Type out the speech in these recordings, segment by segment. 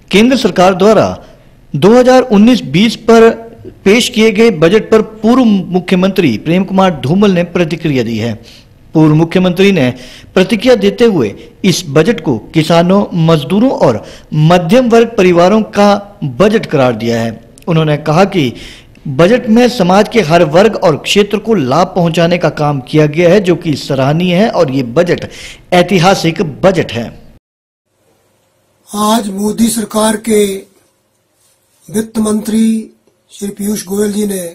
केंद्र सरकार द्वारा 2019-20 पर पेश किए गए बजट पर पूर्व मुख्यमंत्री प्रेम कुमार धूमल ने प्रतिक्रिया दी है। पूर्व मुख्यमंत्री ने प्रतिक्रिया देते हुए इस बजट को किसानों, मजदूरों और मध्यम वर्ग परिवारों का बजट करार दिया है। उन्होंने कहा कि बजट में समाज के हर वर्ग और क्षेत्र को लाभ पहुंचाने का काम किया गया है, जो कि सराहनीय है और ये बजट ऐतिहासिक बजट है। आज मोदी सरकार के वित्त मंत्री श्री पीयूष गोयल जी ने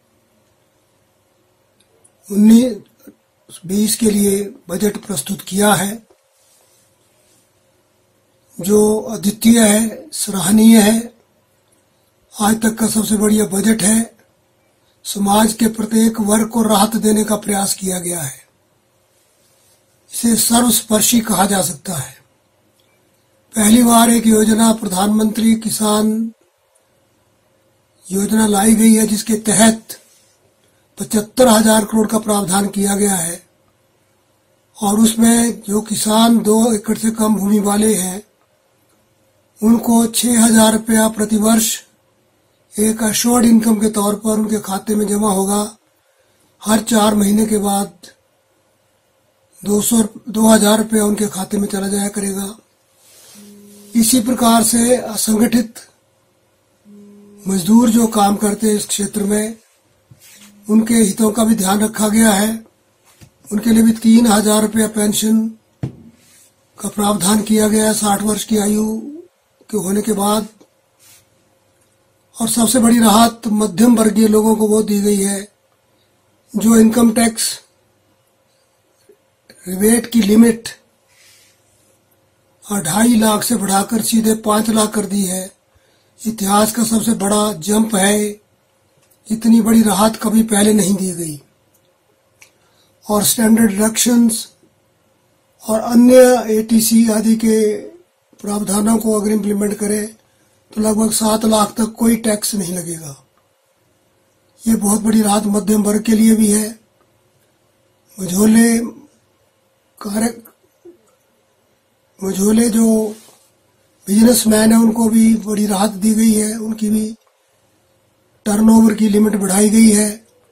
19-20 के लिए बजट प्रस्तुत किया है, जो अद्वितीय है, सराहनीय है। आज तक का सबसे बढ़िया बजट है। समाज के प्रत्येक वर्ग को राहत देने का प्रयास किया गया है। इसे सर्वस्पर्शी कहा जा सकता है। पहली बार एक योजना प्रधानमंत्री किसान योजना लाई गई है, जिसके तहत 75,000 करोड़ का प्रावधान किया गया है और उसमें जो किसान 2 एकड़ से कम भूमि वाले हैं उनको 6,000 रुपया प्रतिवर्ष एक अश्योर्ड इनकम के तौर पर उनके खाते में जमा होगा। हर 4 महीने के बाद 2,000 रुपया उनके खाते में चला जाया करेगा। इसी प्रकार से असंगठित मजदूर जो काम करते हैं इस क्षेत्र में, उनके हितों का भी ध्यान रखा गया है। उनके लिए भी 3,000 रुपया पेंशन का प्रावधान किया गया है 60 वर्ष की आयु के होने के बाद। और सबसे बड़ी राहत मध्यम वर्गीय लोगों को वो दी गई है जो इनकम टैक्स रिबेट की लिमिट 2.5 लाख से बढ़ाकर सीधे 5 लाख कर दी है। इतिहास का सबसे बड़ा जंप है। इतनी बड़ी राहत कभी पहले नहीं दी गई। और स्टैंडर्ड डिडक्शंस और अन्य एटीसी आदि के प्रावधानों को अगर इम्प्लीमेंट करें तो लगभग 7 लाख तक कोई टैक्स नहीं लगेगा। ये बहुत बड़ी राहत मध्यम वर्ग के लिए भी है। मझोले जो बिजनेसमैन है उनको भी बड़ी राहत दी गई है। उनकी भी टर्नओवर की लिमिट बढ़ाई गई है।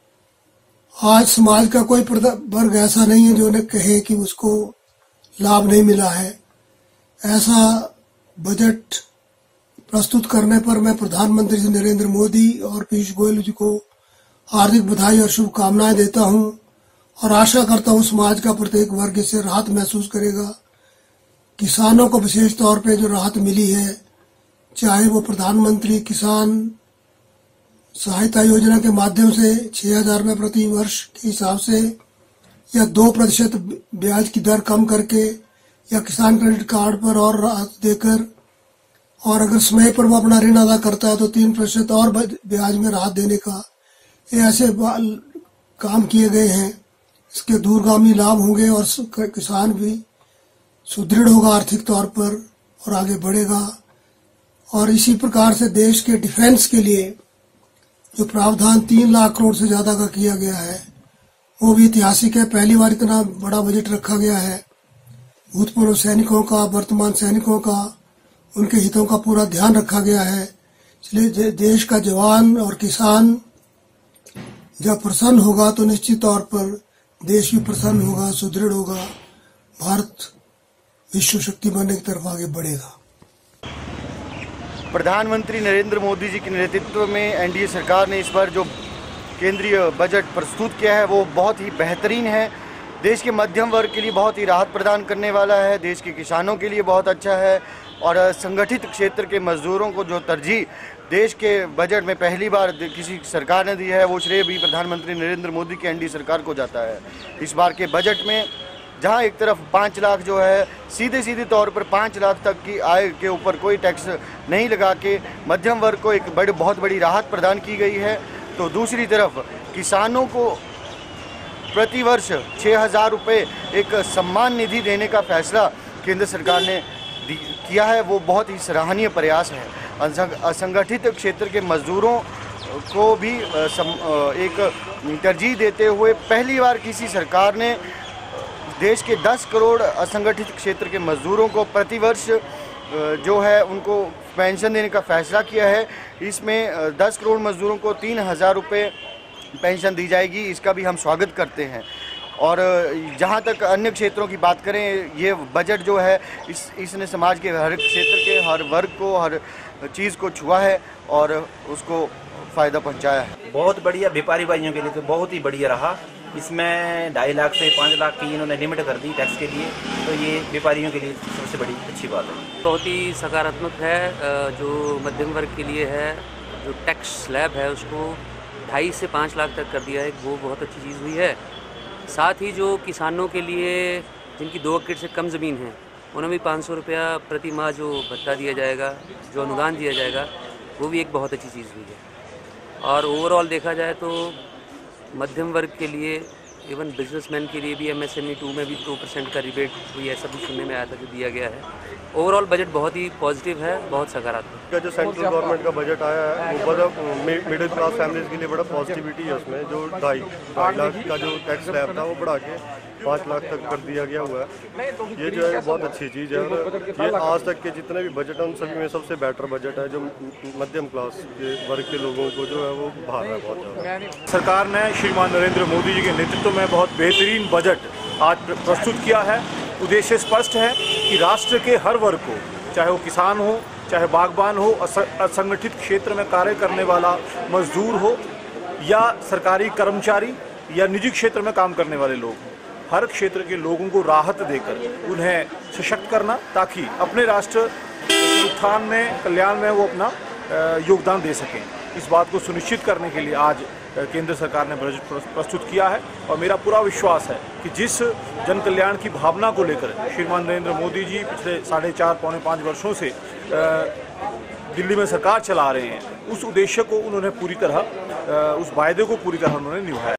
आज समाज का कोई वर्ग ऐसा नहीं है जो ने कहे कि उसको लाभ नहीं मिला है। ऐसा बजट प्रस्तुत करने पर मैं प्रधानमंत्री श्री नरेंद्र मोदी और पीयूष गोयल जी को हार्दिक बधाई और शुभकामनाएं देता हूं और आशा करता हूं समाज का प्रत्येक वर्ग इससे राहत महसूस करेगा। किसानों को विशेष तौर पे जो राहत मिली है, चाहे वो प्रधानमंत्री किसान सहायता योजना के माध्यम से 6,000 रुपये प्रति वर्ष के हिसाब से या 2% ब्याज की दर कम करके या किसान क्रेडिट कार्ड पर और राहत देकर, और अगर समय पर वो अपना ऋण अदा करता है तो 3% और ब्याज में राहत देने का, ये ऐसे काम किए गए हैं। इसके दूरगामी लाभ होंगे और किसान भी सुदृढ़ होगा आर्थिक तौर पर और आगे बढ़ेगा। और इसी प्रकार से देश के डिफेंस के लिए जो प्रावधान 3 लाख करोड़ से ज्यादा का किया गया है वो भी ऐतिहासिक है। पहली बार इतना बड़ा बजट रखा गया है। भूतपूर्व सैनिकों का, वर्तमान सैनिकों का, उनके हितों का पूरा ध्यान रखा गया है। इसलिए देश का जवान और किसान जब प्रसन्न होगा तो निश्चित तौर पर देश भी प्रसन्न होगा, सुदृढ़ होगा, भारत विश्व शक्ति बनने की तरफ आगे बढ़ेगा। प्रधानमंत्री नरेंद्र मोदी जी के नेतृत्व में एनडीए सरकार ने इस बार जो केंद्रीय बजट प्रस्तुत किया है वो बहुत ही बेहतरीन है। देश के मध्यम वर्ग के लिए बहुत ही राहत प्रदान करने वाला है। देश के किसानों के लिए बहुत अच्छा है और संगठित क्षेत्र के मजदूरों को जो तरजीह देश के बजट में पहली बार किसी सरकार ने दी है, वो श्रेय भी प्रधानमंत्री नरेंद्र मोदी की एनडीए सरकार को जाता है। इस बार के बजट में जहां एक तरफ 5 लाख जो है सीधे तौर पर 5 लाख तक की आय के ऊपर कोई टैक्स नहीं लगा के मध्यम वर्ग को एक बहुत बड़ी राहत प्रदान की गई है, तो दूसरी तरफ किसानों को प्रतिवर्ष 6,000 रुपये एक सम्मान निधि देने का फैसला केंद्र सरकार ने किया है। वो बहुत ही सराहनीय प्रयास है। असंगठित क्षेत्र के मजदूरों को भी एक तरजीह देते हुए पहली बार किसी सरकार ने देश के 10 करोड़ असंगठित क्षेत्र के मजदूरों को प्रतिवर्ष जो है उनको पेंशन देने का फैसला किया है। इसमें 10 करोड़ मजदूरों को 3,000 रुपये पेंशन दी जाएगी, इसका भी हम स्वागत करते हैं। और जहाँ तक अन्य क्षेत्रों की बात करें, ये बजट जो है इसने समाज के हर क्षेत्र के हर वर्ग को, हर चीज़ को छुआ है और उसको फ़ायदा पहुँचाया है। बहुत बढ़िया, व्यापारी भाइयों के लिए तो बहुत ही बढ़िया रहा। इसमें 2.5 लाख से 5 लाख की इन्होंने लिमिट कर दी टैक्स के लिए, तो ये व्यापारियों के लिए सबसे बड़ी अच्छी बात है। बहुत ही सकारात्मक है। जो मध्यम वर्ग के लिए है, जो टैक्स स्लैब है उसको 2.5 से 5 लाख तक कर दिया है, वो बहुत अच्छी चीज़ हुई है। साथ ही जो किसानों के लिए जिनकी 2 एकड़ से कम ज़मीन है, उन्हें भी 500 रुपया प्रति माह जो भत्ता दिया जाएगा, जो अनुदान दिया जाएगा, वो भी एक बहुत अच्छी चीज़ हुई है। और ओवरऑल देखा जाए तो मध्यम वर्ग के लिए, इवन बिजनेसमैन के लिए भी MSME 2 में भी 2% का रिबेट हुई, ऐसा भी सुनने में आया था कि दिया गया है। ओवरऑल बजट बहुत ही पॉजिटिव है, बहुत सकारात्मक। जो सेंट्रल गवर्नमेंट का बजट आया है वो बड़ा मिडिल क्लास फैमिलीज के लिए बड़ा पॉजिटिविटी है। उसमें जो 2.5 लाख का जो टैक्स स्लैब था वो बढ़ा के 5 लाख तक कर दिया गया हुआ है। ये जो है बहुत अच्छी चीज़ है और ये आज तक के जितने भी बजट हैं उन सभी में सबसे बेटर बजट है, जो मध्यम क्लास के वर्ग के लोगों को जो है वो भार है बहुत ज़्यादा। सरकार ने श्रीमान नरेंद्र मोदी जी के नेतृत्व में बहुत बेहतरीन बजट आज प्रस्तुत किया है। उद्देश्य स्पष्ट है कि राष्ट्र के हर वर्ग को, चाहे वो किसान हो, चाहे बागबान हो, असंगठित क्षेत्र में कार्य करने वाला मजदूर हो, या सरकारी कर्मचारी या निजी क्षेत्र में काम करने वाले लोग, हर क्षेत्र के लोगों को राहत देकर उन्हें सशक्त करना, ताकि अपने राष्ट्र उत्थान में, कल्याण में वो अपना योगदान दे सकें। इस बात को सुनिश्चित करने के लिए आज केंद्र सरकार ने बजट प्रस्तुत किया है और मेरा पूरा विश्वास है कि जिस जन कल्याण की भावना को लेकर श्रीमान नरेंद्र मोदी जी पिछले 4.5 पौने 5 वर्षों से दिल्ली में सरकार चला रहे हैं, उस उद्देश्य को उन्होंने पूरी तरह, उस वायदे को पूरी तरह उन्होंने निभाया।